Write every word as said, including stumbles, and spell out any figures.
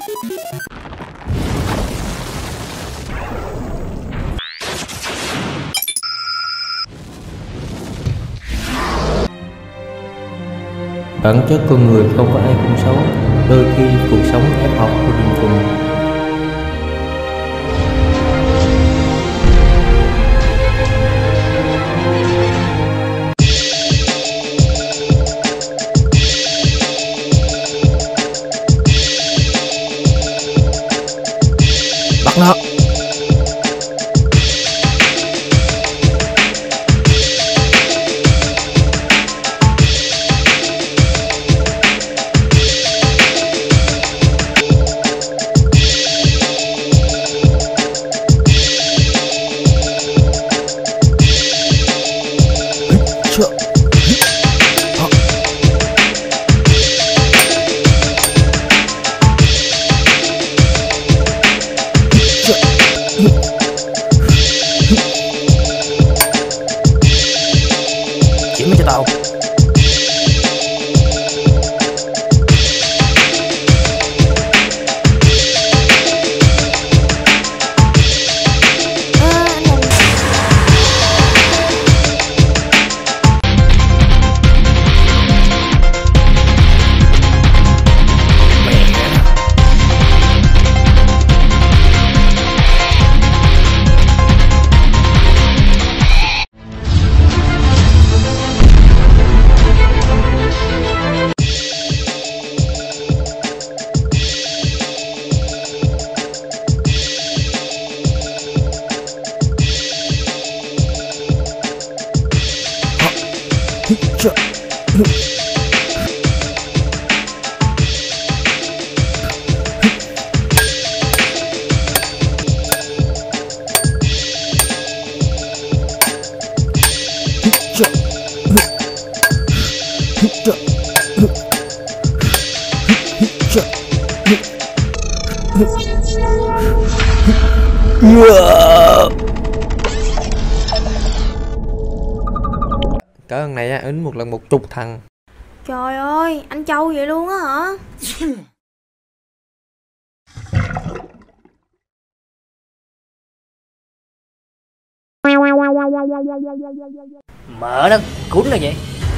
Bản chất con người không có ai cũng xấu, đôi khi cuộc sống ép học của đường cùng. Bắt nó. Chỉ mới cho tao. Cỡ lần này á, ứng một lần một chục thằng. Trời ơi, anh Châu vậy luôn á hả? Mở nó, cuốn nó vậy.